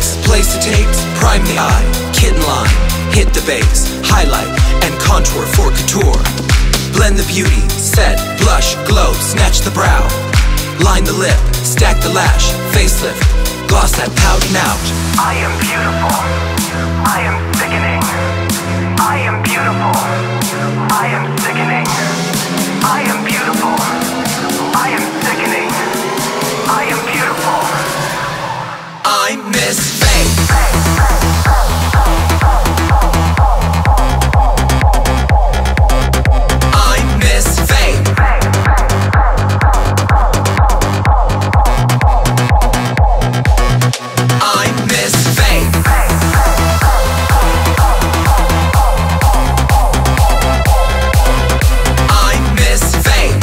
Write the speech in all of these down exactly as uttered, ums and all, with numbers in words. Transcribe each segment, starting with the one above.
takes, place to takes, prime the eye, kitten line, hit the base, highlight, and contour for couture. Blend the beauty, set, blush, glow, snatch the brow. Line the lip, stack the lash, facelift, gloss that pout and out. I am beautiful, I am sickening. I am beautiful, I am sickening. I am beautiful, I am sickening. I am beautiful. I'm Miss Fame. I'm Miss Fame. I'm Miss Fame. I'm Miss Fame.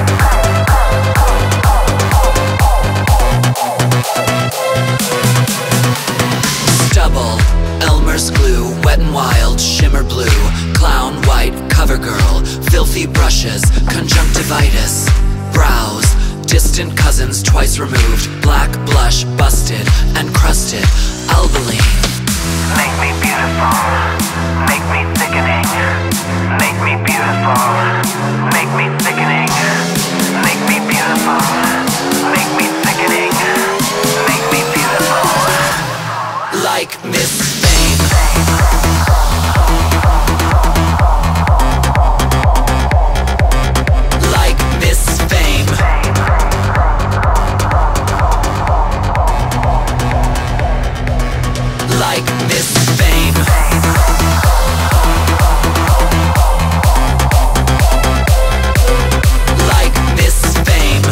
Stubble, Elmer's glue, wet and wild, shimmer blue, clown white, cover girl, filthy brushes, conjunctivitis, brows, distant cousins twice removed, black blush, busted and crusted, albaline. Make me beautiful, make me sickening. Make me beautiful, make me sickening. Make me beautiful, make me sickening. Make me beautiful. Like Miss Fame. Like Miss Fame. Like Miss Fame. Like Miss Fame.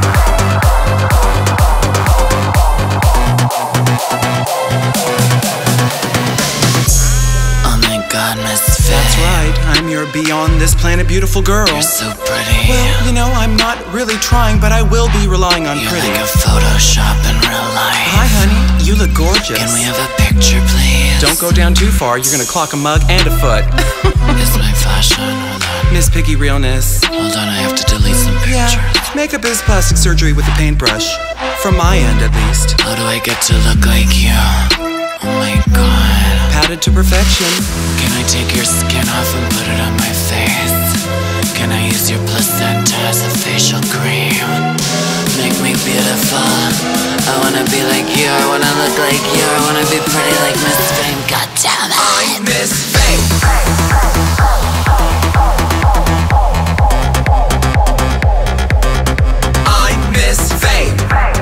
Oh my god, Miss Faye. That's right, I'm your beyond this planet beautiful girl. You're so pretty. Well, you know, I'm not really trying, but I will be relying on You're pretty. like a Photoshop in real life. Hi, honey, you look gorgeous. Can we have a picture, please? Don't go down too far, you're gonna clock a mug and a foot. It's my fashion. Hold on. Miss Piggy Realness. Hold on, I have to delete some Yeah, pictures. makeup is plastic surgery with a paintbrush. From my end, at least. How do I get to look like you? Oh my god. Padded to perfection. Can I take your skin off and put it on my face? Can I use your placenta as a facial cream? Make me beautiful. I wanna be like you, I wanna look like you, I wanna be pretty like Miss Fame. God damn it. I'm Miss Fame. I'm Miss Fame.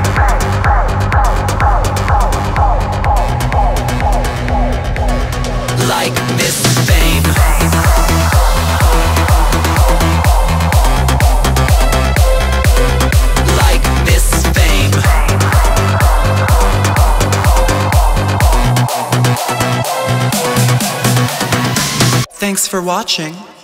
Like Miss Fame. Like Miss Fame. Thanks for watching.